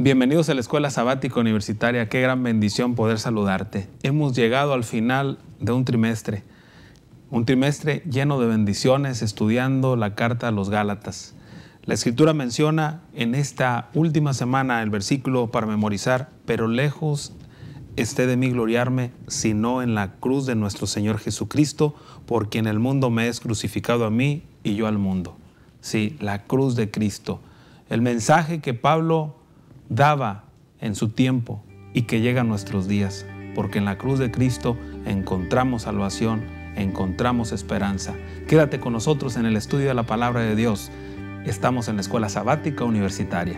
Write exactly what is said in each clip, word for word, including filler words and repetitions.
Bienvenidos a la Escuela Sabática Universitaria. Qué gran bendición poder saludarte. Hemos llegado al final de un trimestre, un trimestre lleno de bendiciones, estudiando la carta a los Gálatas. La Escritura menciona en esta última semana el versículo para memorizar: pero lejos esté de mí gloriarme, sino en la cruz de nuestro Señor Jesucristo, por quien el mundo me es crucificado a mí y yo al mundo. Sí, la cruz de Cristo. El mensaje que Pablo daba en su tiempo y que llega a nuestros días, porque en la cruz de Cristo encontramos salvación, encontramos esperanza. Quédate con nosotros en el estudio de la Palabra de Dios. Estamos en la Escuela Sabática Universitaria.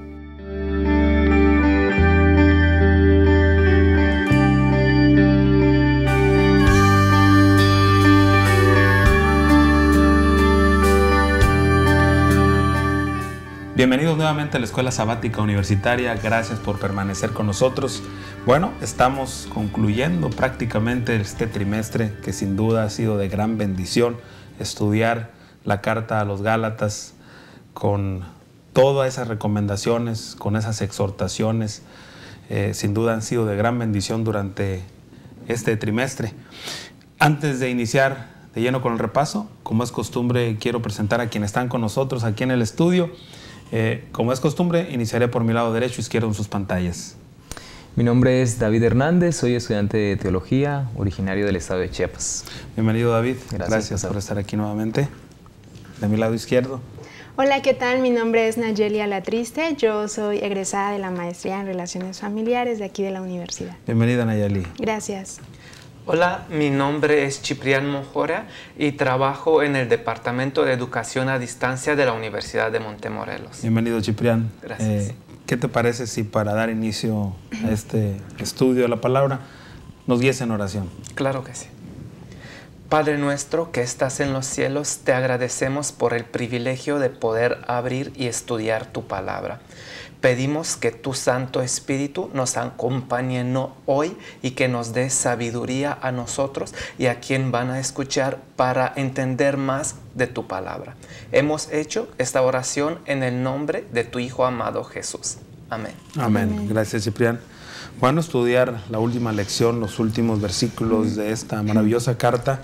Bienvenidos nuevamente a la Escuela Sabática Universitaria. Gracias por permanecer con nosotros. Bueno, estamos concluyendo prácticamente este trimestre que sin duda ha sido de gran bendición. Estudiar la carta a los Gálatas con todas esas recomendaciones, con esas exhortaciones, eh, sin duda han sido de gran bendición durante este trimestre. Antes de iniciar de lleno con el repaso, como es costumbre, quiero presentar a quienes están con nosotros aquí en el estudio. Eh, como es costumbre, iniciaré por mi lado derecho e izquierdo en sus pantallas. Mi nombre es David Hernández, soy estudiante de Teología, originario del estado de Chiapas. Bienvenido, David. Gracias, Gracias por estar aquí nuevamente. De mi lado izquierdo. Hola, ¿qué tal? Mi nombre es Nayeli Alatriste, yo soy egresada de la Maestría en Relaciones Familiares de aquí de la universidad. Bienvenida, Nayeli. Gracias. Hola, mi nombre es Ciprián Monjora y trabajo en el Departamento de Educación a Distancia de la Universidad de Montemorelos. Bienvenido, Ciprián. Gracias. Eh, ¿Qué te parece si para dar inicio a este estudio de la palabra nos guíes en oración? Claro que sí. Padre nuestro que estás en los cielos, te agradecemos por el privilegio de poder abrir y estudiar tu palabra. Pedimos que tu Santo Espíritu nos acompañe no hoy y que nos dé sabiduría a nosotros y a quien van a escuchar para entender más de tu palabra. Hemos hecho esta oración en el nombre de tu Hijo amado Jesús. Amén. Amén. Amén. Gracias, Ciprián. Bueno, estudiar la última lección, los últimos versículos de esta maravillosa carta,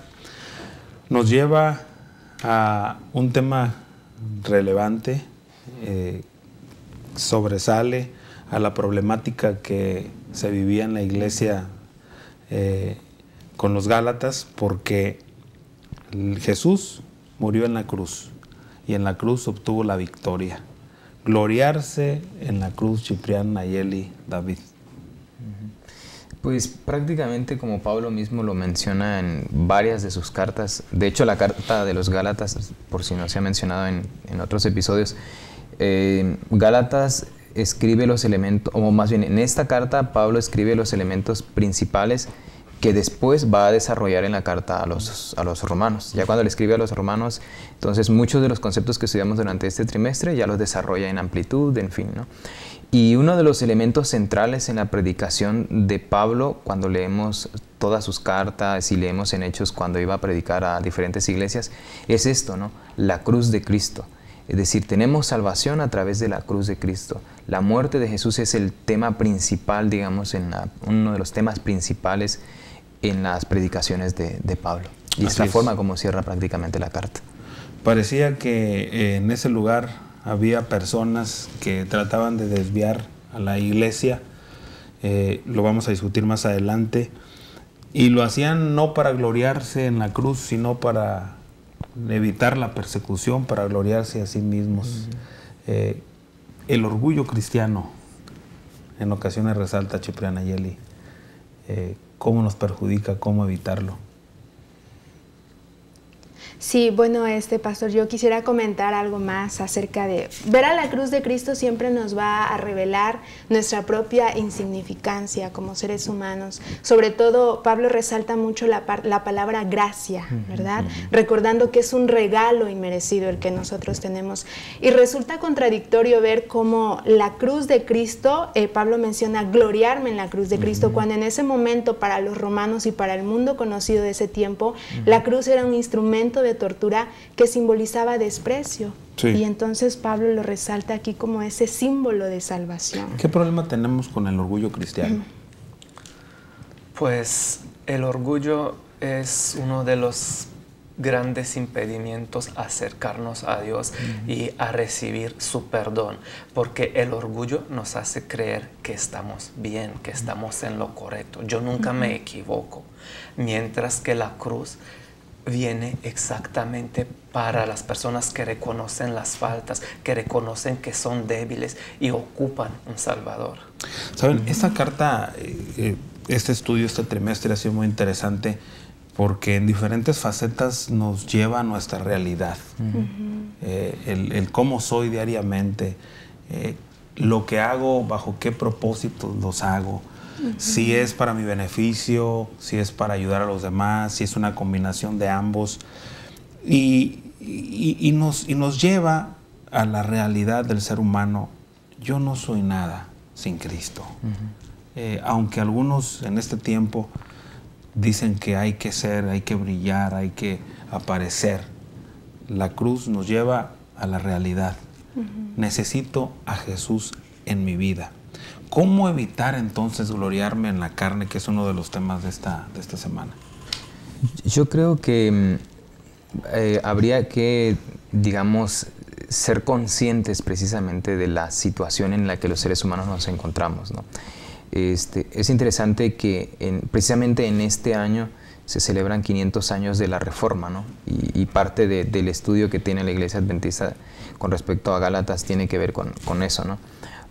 nos lleva a un tema relevante, eh, sobresale a la problemática que se vivía en la iglesia eh, con los Gálatas, porque Jesús murió en la cruz y en la cruz obtuvo la victoria. Gloriarse en la cruz, Ciprián, Nayeli, David. Pues prácticamente como Pablo mismo lo menciona en varias de sus cartas, de hecho la carta de los Gálatas, por si no se ha mencionado en, en otros episodios, eh, Gálatas escribe los elementos, o más bien en esta carta Pablo escribe los elementos principales que después va a desarrollar en la carta a los, a los romanos. Ya cuando le escribe a los romanos, entonces muchos de los conceptos que estudiamos durante este trimestre ya los desarrolla en amplitud, en fin, ¿no? Y uno de los elementos centrales en la predicación de Pablo, cuando leemos todas sus cartas y leemos en Hechos cuando iba a predicar a diferentes iglesias, es esto, ¿no? La cruz de Cristo. Es decir, tenemos salvación a través de la cruz de Cristo. La muerte de Jesús es el tema principal, digamos, en la, uno de los temas principales en las predicaciones de, de Pablo. Y es la forma como cierra prácticamente la carta. Parecía que eh, en ese lugar había personas que trataban de desviar a la iglesia, eh, lo vamos a discutir más adelante, y lo hacían no para gloriarse en la cruz, sino para evitar la persecución, para gloriarse a sí mismos. Uh-huh. eh, el orgullo cristiano en ocasiones resalta, Ciprián, Nayeli, eh, cómo nos perjudica, cómo evitarlo. Sí, bueno, este pastor, yo quisiera comentar algo más acerca de ver a la cruz de Cristo. Siempre nos va a revelar nuestra propia insignificancia como seres humanos. Sobre todo, Pablo resalta mucho la, la palabra gracia, ¿verdad? Uh-huh. Recordando que es un regalo inmerecido el que nosotros tenemos. Y resulta contradictorio ver cómo la cruz de Cristo, eh, Pablo menciona gloriarme en la cruz de Cristo, uh-huh. cuando en ese momento para los romanos y para el mundo conocido de ese tiempo, uh-huh. la cruz era un instrumento de de tortura que simbolizaba desprecio. Sí. Y entonces Pablo lo resalta aquí como ese símbolo de salvación. ¿Qué problema tenemos con el orgullo cristiano? Pues el orgullo es uno de los grandes impedimentos a acercarnos a Dios uh-huh. y a recibir su perdón, porque el orgullo nos hace creer que estamos bien, que estamos en lo correcto. Yo nunca uh-huh. me equivoco, mientras que la cruz viene exactamente para las personas que reconocen las faltas, que reconocen que son débiles y ocupan un Salvador. Saben, esta carta, eh, este estudio, este trimestre ha sido muy interesante porque en diferentes facetas nos lleva a nuestra realidad. Uh-huh. eh, el, el cómo soy diariamente, eh, lo que hago, bajo qué propósitos los hago, uh-huh. si es para mi beneficio, si es para ayudar a los demás, si es una combinación de ambos. Y, y, y, nos, y nos lleva a la realidad del ser humano. Yo no soy nada sin Cristo. Uh-huh. eh, aunque algunos en este tiempo dicen que hay que ser, hay que brillar, hay que aparecer. La cruz nos lleva a la realidad. Uh-huh. Necesito a Jesús en mi vida. ¿Cómo evitar entonces gloriarme en la carne, que es uno de los temas de esta, de esta semana? Yo creo que eh, habría que, digamos, ser conscientes precisamente de la situación en la que los seres humanos nos encontramos, ¿no? Este, es interesante que en, precisamente en este año se celebran quinientos años de la Reforma, ¿no? Y, y parte de, del estudio que tiene la Iglesia Adventista con respecto a Gálatas tiene que ver con, con eso, ¿no?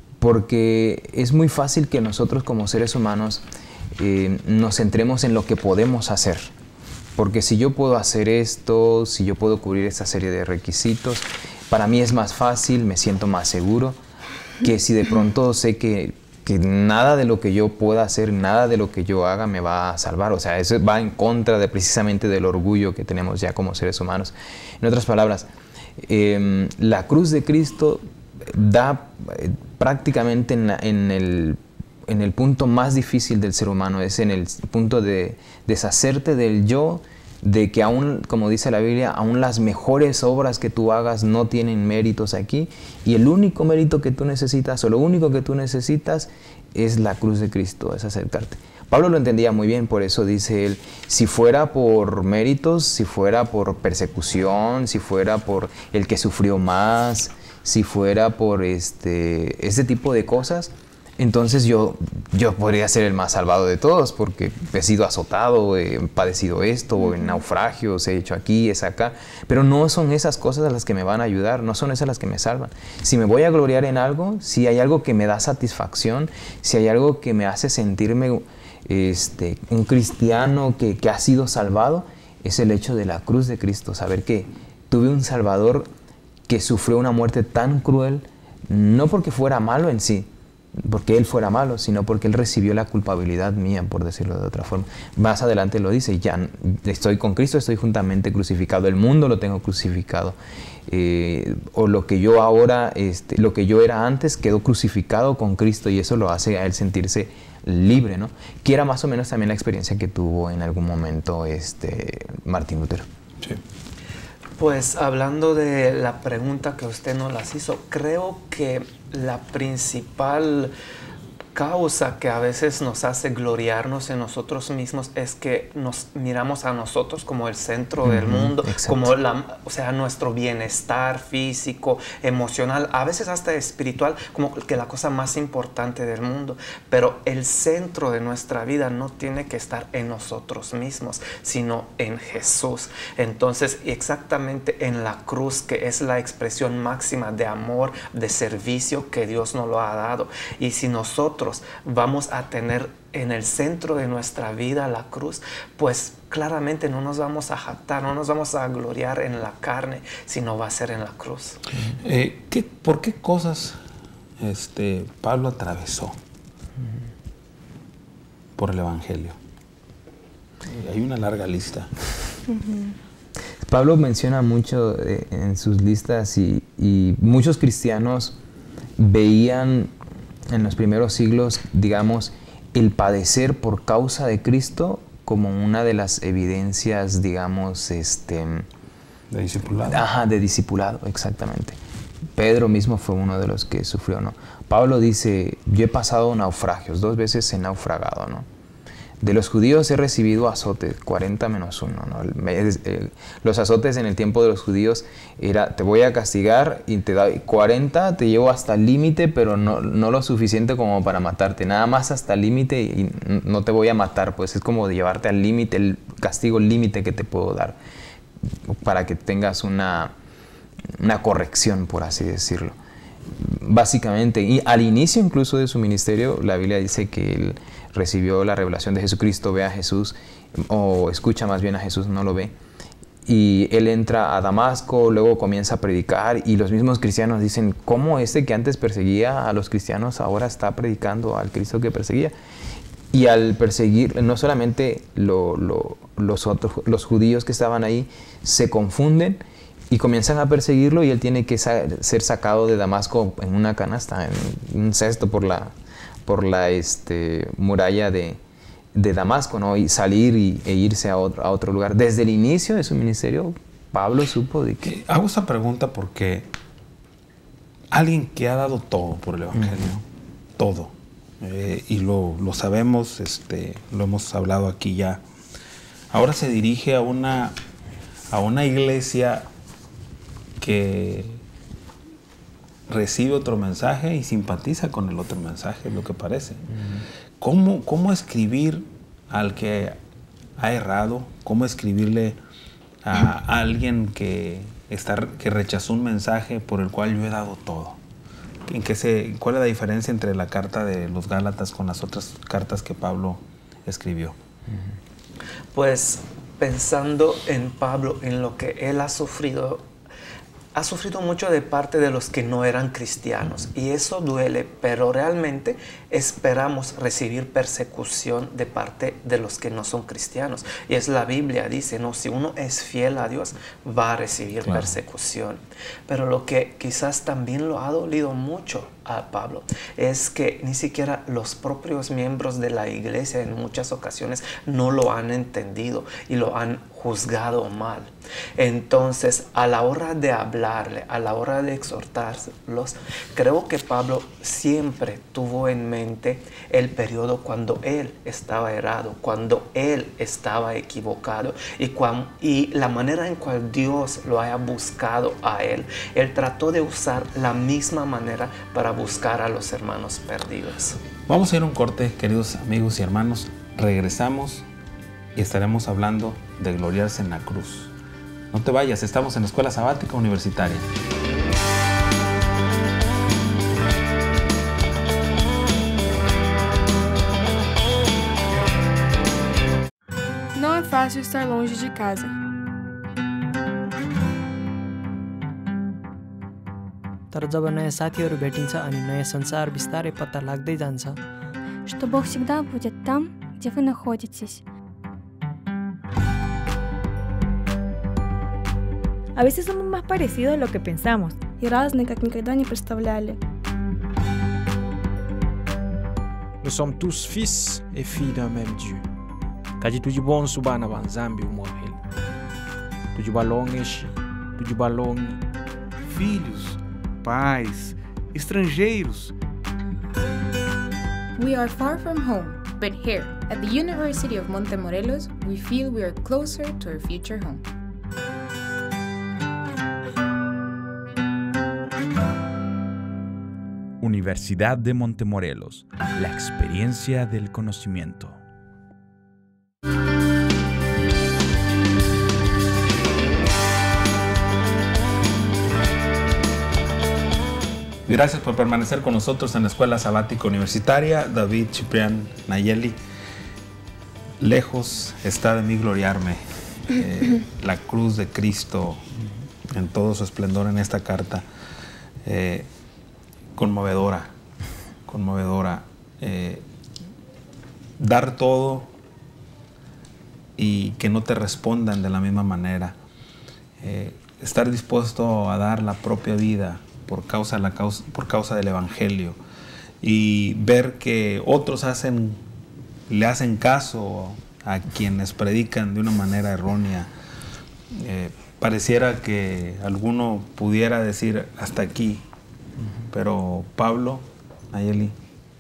Porque es muy fácil que nosotros como seres humanos eh, nos centremos en lo que podemos hacer. Porque si yo puedo hacer esto, si yo puedo cubrir esta serie de requisitos, para mí es más fácil, me siento más seguro, que si de pronto sé que que nada de lo que yo pueda hacer, nada de lo que yo haga me va a salvar. O sea, eso va en contra de precisamente del orgullo que tenemos ya como seres humanos. En otras palabras, eh, la cruz de Cristo da eh, prácticamente en, la, en, el, en el punto más difícil del ser humano, es en el punto de deshacerte del yo, de que aún, como dice la Biblia, aún las mejores obras que tú hagas no tienen méritos aquí, y el único mérito que tú necesitas, o lo único que tú necesitas, es la cruz de Cristo, es acercarte. Pablo lo entendía muy bien, por eso dice él, si fuera por méritos, si fuera por persecución, si fuera por el que sufrió más, si fuera por este, ese tipo de cosas, entonces yo, yo podría ser el más salvado de todos, porque he sido azotado, he padecido esto, en naufragios, he hecho aquí, es acá. Pero no son esas cosas las que me van a ayudar, no son esas las que me salvan. Si me voy a gloriar en algo, si hay algo que me da satisfacción, si hay algo que me hace sentirme este, un cristiano que, que ha sido salvado, es el hecho de la cruz de Cristo. Saber que tuve un Salvador que sufrió una muerte tan cruel, no porque fuera malo en sí, porque Él fuera malo, sino porque Él recibió la culpabilidad mía, por decirlo de otra forma. Más adelante lo dice, ya estoy con Cristo, estoy juntamente crucificado, el mundo lo tengo crucificado. Eh, o lo que yo ahora, este, lo que yo era antes, quedó crucificado con Cristo, y eso lo hace a Él sentirse libre, ¿no? Que era más o menos también la experiencia que tuvo en algún momento este, Martín Lutero. Sí. Pues hablando de la pregunta que usted nos las hizo, creo que la principal causa que a veces nos hace gloriarnos en nosotros mismos es que nos miramos a nosotros como el centro uh-huh, del mundo, exacto. como la, o sea, nuestro bienestar físico, emocional, a veces hasta espiritual, como que la cosa más importante del mundo. Pero el centro de nuestra vida no tiene que estar en nosotros mismos, sino en Jesús. Entonces, exactamente en la cruz, que es la expresión máxima de amor, de servicio que Dios nos lo ha dado. Y si nosotros vamos a tener en el centro de nuestra vida la cruz, pues claramente no nos vamos a jactar, no nos vamos a gloriar en la carne, sino va a ser en la cruz. Eh, ¿qué, ¿Por qué cosas este, Pablo atravesó por el Evangelio? Hay una larga lista. Uh-huh. Pablo menciona mucho eh, en sus listas, y, y muchos cristianos veían en los primeros siglos, digamos, el padecer por causa de Cristo como una de las evidencias, digamos, este, De discipulado. Ajá, de discipulado, exactamente. Pedro mismo fue uno de los que sufrió, ¿no? Pablo dice, yo he pasado naufragios, dos veces he naufragado, ¿no? De los judíos he recibido azotes, cuarenta menos uno, ¿no? El, el, el, los azotes en el tiempo de los judíos era, te voy a castigar y te da cuarenta, te llevo hasta el límite, pero no, no lo suficiente como para matarte, nada más hasta el límite y no te voy a matar, pues es como de llevarte al límite, el castigo límite que te puedo dar, para que tengas una, una corrección, por así decirlo. Básicamente, y al inicio incluso de su ministerio, la Biblia dice que él recibió la revelación de Jesucristo, ve a Jesús, o escucha más bien a Jesús, no lo ve. Y él entra a Damasco, luego comienza a predicar, y los mismos cristianos dicen, ¿cómo este que antes perseguía a los cristianos ahora está predicando al Cristo que perseguía? Y al perseguir, no solamente lo, lo, los, otros, los judíos que estaban ahí se confunden, y comienzan a perseguirlo y él tiene que sa ser sacado de Damasco en una canasta, en un cesto por la, por la este, muralla de, de Damasco, ¿no? Y salir y, e irse a otro, a otro lugar. Desde el inicio de su ministerio, Pablo supo de que... Hago esta pregunta porque alguien que ha dado todo por el Evangelio, uh-huh. todo, eh, y lo, lo sabemos, este, lo hemos hablado aquí ya, ahora se dirige a una, a una iglesia que recibe otro mensaje y simpatiza con el otro mensaje, es lo que parece. Uh-huh. ¿Cómo, ¿Cómo escribir al que ha errado? ¿Cómo escribirle a uh-huh. alguien que, está, que rechazó un mensaje por el cual yo he dado todo? ¿En qué se, ¿Cuál es la diferencia entre la carta de los Gálatas con las otras cartas que Pablo escribió? Uh-huh. Pues pensando en Pablo, en lo que él ha sufrido, ha sufrido mucho de parte de los que no eran cristianos y eso duele, pero realmente esperamos recibir persecución de parte de los que no son cristianos. Y es la Biblia, dice, no, si uno es fiel a Dios, va a recibir claro. persecución. Pero lo que quizás también lo ha dolido mucho a Pablo es que ni siquiera los propios miembros de la iglesia en muchas ocasiones no lo han entendido y lo han juzgado mal. Entonces, a la hora de hablarle, a la hora de exhortarlos, creo que Pablo siempre tuvo en mente el periodo cuando él estaba errado, cuando él estaba equivocado y, cuando, y la manera en cual Dios lo haya buscado a él. Él trató de usar la misma manera para buscar a los hermanos perdidos. Vamos a ir a un corte, queridos amigos y hermanos. Regresamos y estaremos hablando de gloriarse en la cruz. No te vayas, estamos en la Escuela Sabática Universitaria. Não é fácil estar longe de casa. तर जब नयाँ साथीहरू भेटिन्छ अनि नयाँ संसार बिस्तारै पत्ता लाग्दै जान्छ. Что Бог всегда будет там, где вы находитесь. A veces somos más parecidos de lo que pensamos. И разные, как никогда не представляли. Nous sommes tous fils et filles d'un même Dieu. Kaji tujibon subana ban Zambi umorhel. Tujibalongeshi, tujibalongi. Filhos, pais, estrangeiros. We are far from home, but here, at the University of Montemorelos, we feel we are closer to our future home. Universidad de Montemorelos, la experiencia del conocimiento. Gracias por permanecer con nosotros en la Escuela Sabática Universitaria. David Ciprián Nayeli. Lejos está de mí gloriarme. Eh, la cruz de Cristo en todo su esplendor en esta carta. Eh, conmovedora, conmovedora. Eh, dar todo y que no te respondan de la misma manera. Eh, estar dispuesto a dar la propia vida por causa, la causa, por causa del Evangelio y ver que otros hacen, le hacen caso a quienes predican de una manera errónea. Eh, pareciera que alguno pudiera decir hasta aquí, uh-huh. pero Pablo, Nayeli,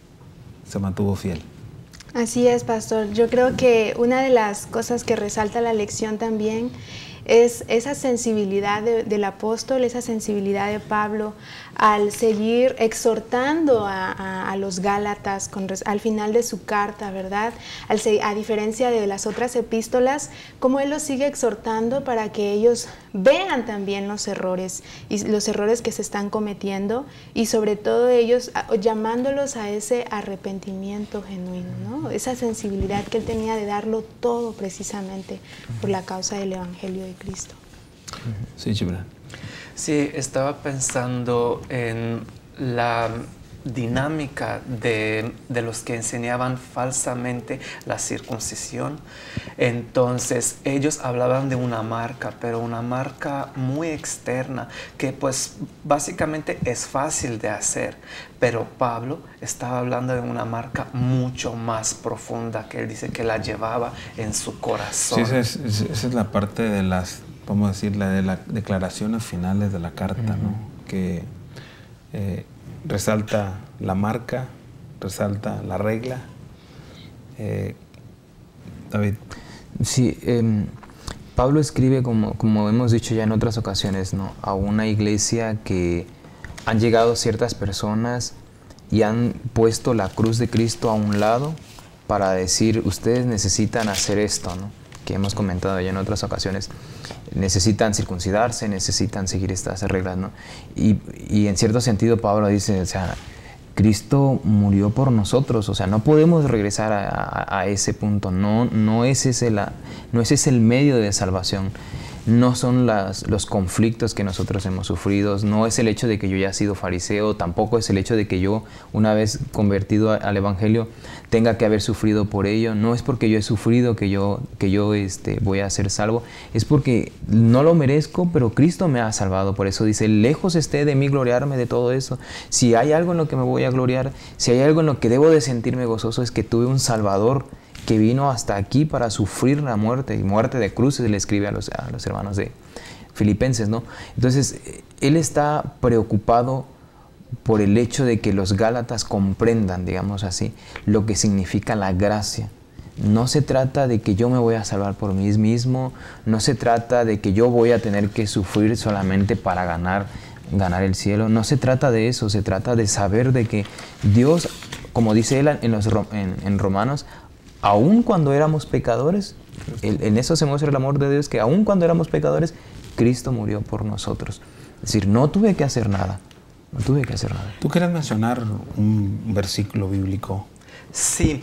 se mantuvo fiel. Así es, pastor. Yo creo que una de las cosas que resalta la lección también es esa sensibilidad de, del apóstol, esa sensibilidad de Pablo al seguir exhortando a, a, a los Gálatas con, al final de su carta, ¿verdad? Al, a diferencia de las otras epístolas, como él los sigue exhortando para que ellos vean también los errores y los errores que se están cometiendo y sobre todo ellos a, llamándolos a ese arrepentimiento genuino, ¿no? Esa sensibilidad que él tenía de darlo todo precisamente por la causa del Evangelio de Cristo. Sí, Gibran. Sí, estaba pensando en la dinámica de, de los que enseñaban falsamente la circuncisión. Entonces ellos hablaban de una marca, pero una marca muy externa que pues básicamente es fácil de hacer, pero Pablo estaba hablando de una marca mucho más profunda que él dice que la llevaba en su corazón. Sí, esa es, esa es la parte de las, vamos a decir, la de las declaraciones finales de la carta, uh-huh. ¿no? Que eh, resalta la marca, resalta la regla. Eh, David. Sí, eh, Pablo escribe, como, como hemos dicho ya en otras ocasiones, ¿no? A una iglesia que han llegado ciertas personas y han puesto la cruz de Cristo a un lado para decir, ustedes necesitan hacer esto, ¿no? Que hemos comentado ya en otras ocasiones. Necesitan circuncidarse, necesitan seguir estas reglas, ¿no? Y, y en cierto sentido Pablo dice, o sea, Cristo murió por nosotros, o sea, no podemos regresar a, a, a ese punto, no, no, es ese la, no ese es el medio de salvación, no son las, los conflictos que nosotros hemos sufrido, no es el hecho de que yo ya he sido fariseo, tampoco es el hecho de que yo, una vez convertido a, al Evangelio, tenga que haber sufrido por ello, no es porque yo he sufrido que yo, que yo este, voy a ser salvo, es porque no lo merezco, pero Cristo me ha salvado. Por eso dice, lejos esté de mí gloriarme de todo eso. Si hay algo en lo que me voy a gloriar, si hay algo en lo que debo de sentirme gozoso, es que tuve un Salvador que vino hasta aquí para sufrir la muerte, y muerte de cruces, le escribe a los, a los hermanos de Filipenses, ¿no? Entonces, él está preocupado por el hecho de que los Gálatas comprendan, digamos así, lo que significa la gracia. No se trata de que yo me voy a salvar por mí mismo, no se trata de que yo voy a tener que sufrir solamente para ganar, ganar el cielo, no se trata de eso, se trata de saber de que Dios, como dice él en, los, en, en Romanos, aun cuando éramos pecadores, el, en eso se muestra el amor de Dios, que aun cuando éramos pecadores, Cristo murió por nosotros. Es decir, no tuve que hacer nada. No tuve que hacer nada. ¿Tú quieres mencionar un versículo bíblico? Sí,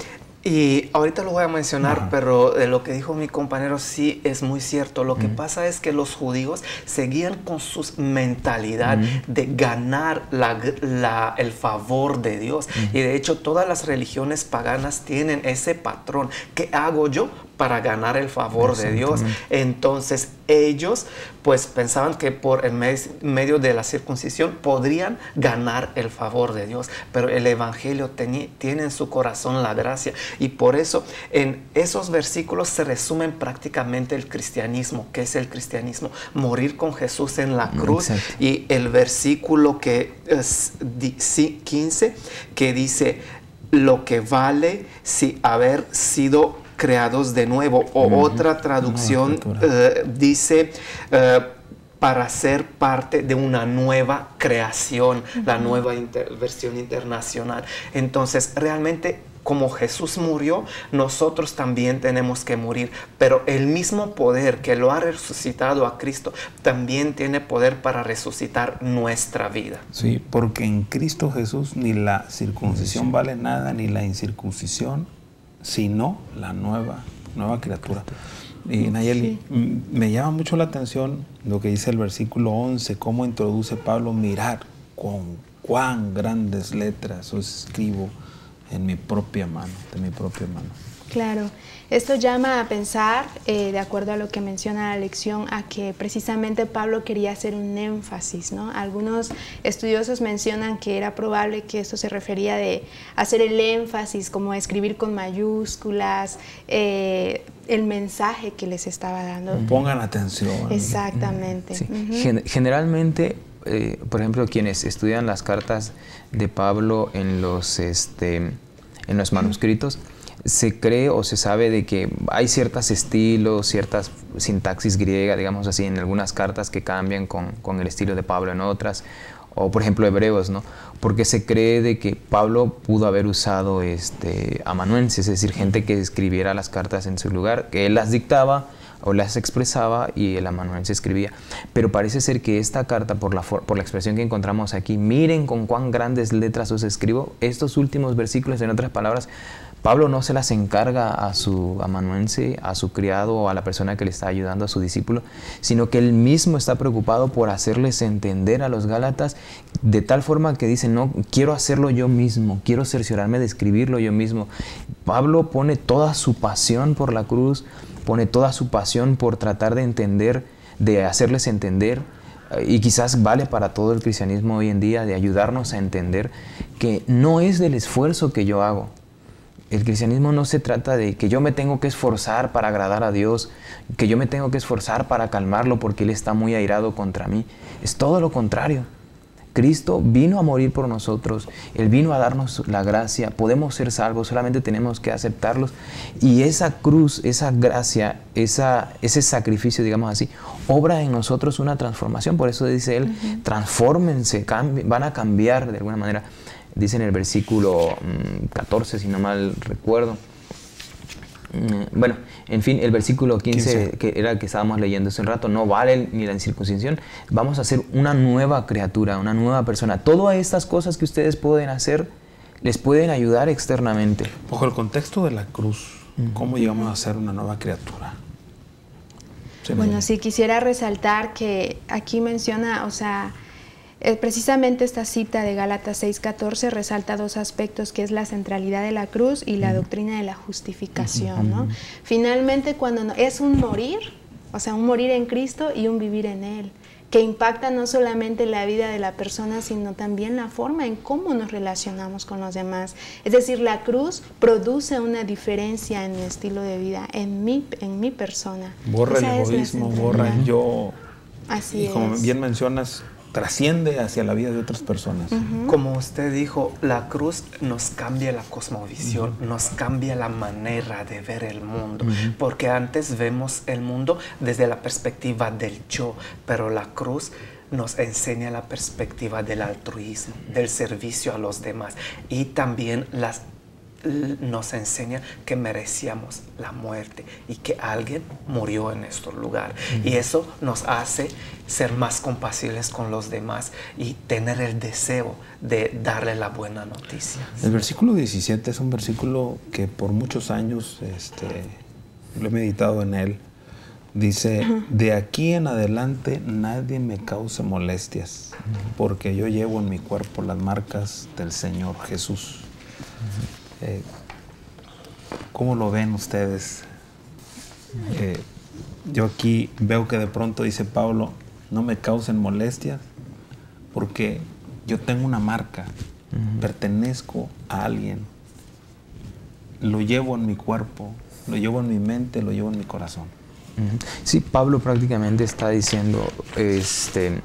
y ahorita lo voy a mencionar, Ajá. pero de lo que dijo mi compañero sí es muy cierto. Lo que uh-huh. pasa es que los judíos seguían con su mentalidad uh-huh. de ganar la, la, el favor de Dios. Uh-huh. Y de hecho todas las religiones paganas tienen ese patrón. ¿Qué hago yo para ganar el favor de Dios? Entonces ellos pues pensaban que por el mes, medio de la circuncisión podrían ganar el favor de Dios, pero el Evangelio teni, tiene en su corazón la gracia, y por eso en esos versículos se resumen prácticamente el cristianismo. ¿Qué es el cristianismo? Morir con Jesús en la cruz. Exacto. Y el versículo que es quince, que dice, lo que vale si haber sido creados de nuevo, o uh-huh. otra traducción uh, dice uh, para ser parte de una nueva creación, uh-huh. la nueva inter versión internacional. Entonces realmente como Jesús murió, nosotros también tenemos que morir, pero el mismo poder que lo ha resucitado a Cristo también tiene poder para resucitar nuestra vida. Sí, porque en Cristo Jesús ni la circuncisión vale nada, ni la incircuncisión, sino la nueva, nueva criatura. Y Nayeli, sí. me llama mucho la atención lo que dice el versículo once, cómo introduce Pablo, mirar con cuán grandes letras os escribo en mi propia mano, de mi propia mano. Claro, esto llama a pensar, eh, de acuerdo a lo que menciona la lección, a que precisamente Pablo quería hacer un énfasis, ¿no? Algunos estudiosos mencionan que era probable que esto se refería de hacer el énfasis, como escribir con mayúsculas, eh, el mensaje que les estaba dando. Pongan atención. Exactamente. Sí. Uh-huh. Gen generalmente, eh, por ejemplo, quienes estudian las cartas de Pablo en los, este, en los manuscritos, se cree o se sabe de que hay ciertos estilos, ciertas sintaxis griega, digamos así, en algunas cartas que cambian con, con el estilo de Pablo en otras, o por ejemplo Hebreos, ¿no? Porque se cree de que Pablo pudo haber usado este, amanuenses, es decir, gente que escribiera las cartas en su lugar, que él las dictaba o las expresaba y el amanuense escribía. Pero parece ser que esta carta, por la, por la expresión que encontramos aquí, miren con cuán grandes letras os escribo, estos últimos versículos, en otras palabras, Pablo no se las encarga a su amanuense, a su criado o a la persona que le está ayudando, a su discípulo, sino que él mismo está preocupado por hacerles entender a los gálatas de tal forma que dice, no, quiero hacerlo yo mismo, quiero cerciorarme de escribirlo yo mismo. Pablo pone toda su pasión por la cruz, pone toda su pasión por tratar de entender, de hacerles entender, y quizás vale para todo el cristianismo hoy en día, de ayudarnos a entender que no es del esfuerzo que yo hago. El cristianismo no se trata de que yo me tengo que esforzar para agradar a Dios, que yo me tengo que esforzar para calmarlo porque Él está muy airado contra mí. Es todo lo contrario. Cristo vino a morir por nosotros, Él vino a darnos la gracia, podemos ser salvos, solamente tenemos que aceptarlos. Y esa cruz, esa gracia, esa, ese sacrificio, digamos así, obra en nosotros una transformación. Por eso dice Él, uh-huh. transfórmense, van a cambiar de alguna manera. Dice en el versículo mmm, catorce, si no mal recuerdo. Mm, bueno, en fin, el versículo quince, quince, que era el que estábamos leyendo hace un rato, no vale ni la incircuncisión. Vamos a hacer una nueva criatura, una nueva persona. Todas estas cosas que ustedes pueden hacer, les pueden ayudar externamente. Bajo el contexto de la cruz, ¿cómo llegamos a ser una nueva criatura? Bueno, sí, quisiera resaltar que aquí menciona, o sea, Eh, precisamente esta cita de Gálatas seis catorce resalta dos aspectos, que es la centralidad de la cruz y la uh-huh. doctrina de la justificación, uh-huh. ¿no? Finalmente, cuando no, es un morir, o sea, un morir en Cristo y un vivir en Él, que impacta no solamente la vida de la persona, sino también la forma en cómo nos relacionamos con los demás. Es decir, la cruz produce una diferencia en mi estilo de vida, en mi, en mi persona. Borra Esa el egoísmo, borra el yo. Así y es. Como bien mencionas, trasciende hacia la vida de otras personas. Uh-huh. Como usted dijo, la cruz nos cambia la cosmovisión, uh-huh. nos cambia la manera de ver el mundo, uh-huh. porque antes vemos el mundo desde la perspectiva del yo, pero la cruz nos enseña la perspectiva del altruismo, del servicio a los demás, y también las nos enseña que merecíamos la muerte y que alguien murió en nuestro lugar. Uh-huh. Y eso nos hace ser más compasivos con los demás y tener el deseo de darle la buena noticia. El versículo diecisiete es un versículo que por muchos años este, lo he meditado en él. Dice, uh-huh. de aquí en adelante nadie me cause molestias, uh-huh. porque yo llevo en mi cuerpo las marcas del Señor Jesús. Uh-huh. Eh, ¿Cómo lo ven ustedes? Eh, yo aquí veo que de pronto dice Pablo, no me causen molestias porque yo tengo una marca, uh-huh. pertenezco a alguien, lo llevo en mi cuerpo, lo llevo en mi mente, lo llevo en mi corazón. Uh-huh. Sí, Pablo prácticamente está diciendo, este...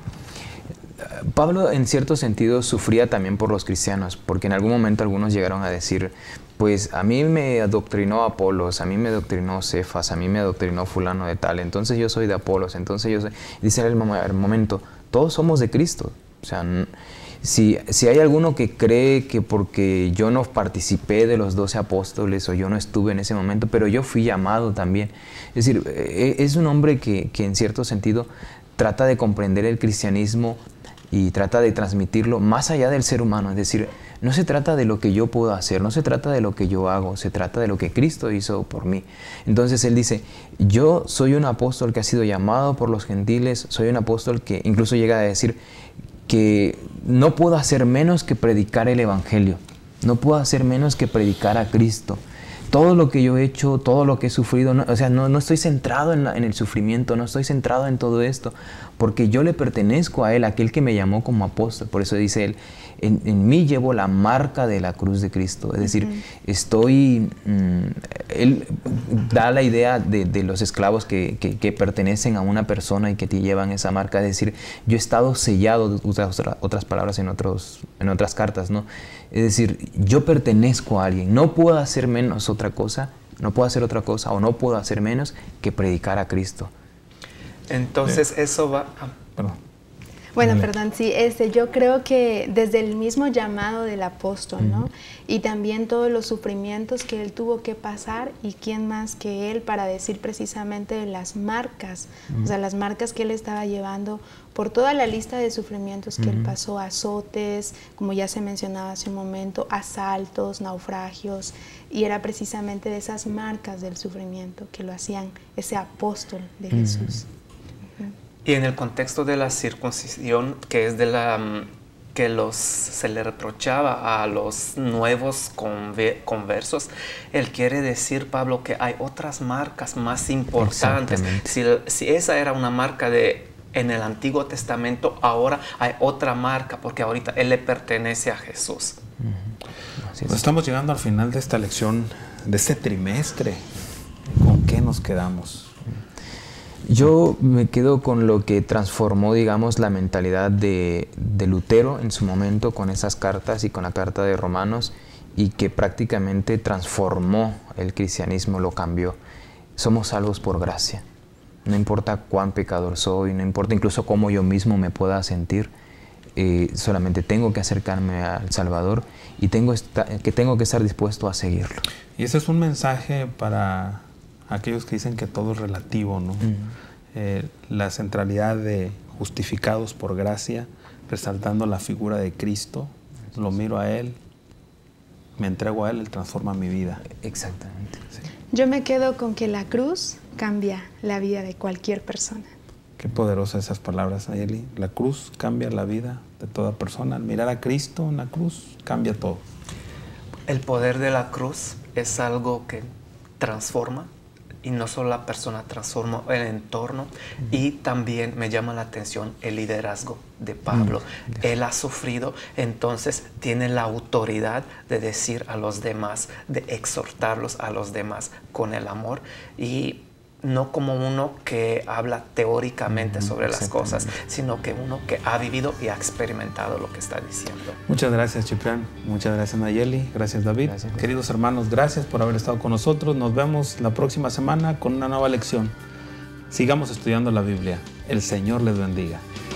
Pablo en cierto sentido sufría también por los cristianos, porque en algún momento algunos llegaron a decir, pues a mí me adoctrinó Apolos, a mí me adoctrinó Cefas, a mí me adoctrinó fulano de tal, entonces yo soy de Apolos, entonces yo soy... Dice el momento, todos somos de Cristo. O sea, si, si hay alguno que cree que porque yo no participé de los doce apóstoles o yo no estuve en ese momento, pero yo fui llamado también. Es decir, es un hombre que, que en cierto sentido trata de comprender el cristianismo y trata de transmitirlo más allá del ser humano. Es decir, no se trata de lo que yo puedo hacer, no se trata de lo que yo hago, se trata de lo que Cristo hizo por mí. Entonces él dice, yo soy un apóstol que ha sido llamado por los gentiles, soy un apóstol que incluso llega a decir que no puedo hacer menos que predicar el evangelio, no puedo hacer menos que predicar a Cristo, todo lo que yo he hecho, todo lo que he sufrido, no, o sea, no, no estoy centrado en, la, en el sufrimiento, no estoy centrado en todo esto, porque yo le pertenezco a Él, aquel que me llamó como apóstol. Por eso dice Él, en, en mí llevo la marca de la cruz de Cristo. Es decir, uh-huh. estoy, mmm, Él da la idea de, de los esclavos que, que, que pertenecen a una persona y que te llevan esa marca. Es decir, yo he estado sellado, usa otras palabras en, otros, en otras cartas, ¿no? Es decir, yo pertenezco a alguien, no puedo hacer menos otra cosa, no puedo hacer otra cosa o no puedo hacer menos que predicar a Cristo. Entonces eh, eso va... Ah, perdón. Bueno, Dale. perdón, sí, este, yo creo que desde el mismo llamado del apóstol, ¿no? Uh-huh. Y también todos los sufrimientos que él tuvo que pasar, y quién más que él para decir precisamente de las marcas, uh-huh. o sea, las marcas que él estaba llevando por toda la lista de sufrimientos que uh-huh. él pasó, azotes, como ya se mencionaba hace un momento, asaltos, naufragios, y era precisamente de esas marcas del sufrimiento que lo hacían ese apóstol de uh-huh. Jesús. Y en el contexto de la circuncisión, que es de la que los se le reprochaba a los nuevos conversos, él quiere decir, Pablo, que hay otras marcas más importantes. Si, si esa era una marca de en el Antiguo Testamento, ahora hay otra marca, porque ahorita él le pertenece a Jesús. Uh-huh. Pues estamos llegando al final de esta lección, de este trimestre. ¿Con qué nos quedamos? Yo me quedo con lo que transformó, digamos, la mentalidad de, de Lutero en su momento con esas cartas y con la carta de Romanos, y que prácticamente transformó el cristianismo, lo cambió. Somos salvos por gracia. No importa cuán pecador soy, no importa incluso cómo yo mismo me pueda sentir, eh, solamente tengo que acercarme al Salvador y tengo esta, que tengo que estar dispuesto a seguirlo. Y ese es un mensaje para aquellos que dicen que todo es relativo, ¿no? Uh-huh. eh, la centralidad de justificados por gracia, resaltando la figura de Cristo. Lo miro a Él, me entrego a Él, Él transforma mi vida. Exactamente. Sí. Yo me quedo con que la cruz cambia la vida de cualquier persona. Qué poderosas esas palabras, Nayeli. La cruz cambia la vida de toda persona. Al mirar a Cristo en la cruz, cambia todo. El poder de la cruz es algo que transforma, y no solo la persona, transforma el entorno. Uh-huh. Y también me llama la atención el liderazgo de Pablo. Uh-huh. Él ha sufrido, entonces tiene la autoridad de decir a los demás, de exhortarlos a los demás con el amor, y no como uno que habla teóricamente uh-huh. sobre las cosas, sino que uno que ha vivido y ha experimentado lo que está diciendo. Muchas gracias, Ciprián. Muchas gracias, Nayeli. Gracias, David. Gracias, queridos hermanos, gracias por haber estado con nosotros. Nos vemos la próxima semana con una nueva lección. Sigamos estudiando la Biblia. El Señor les bendiga.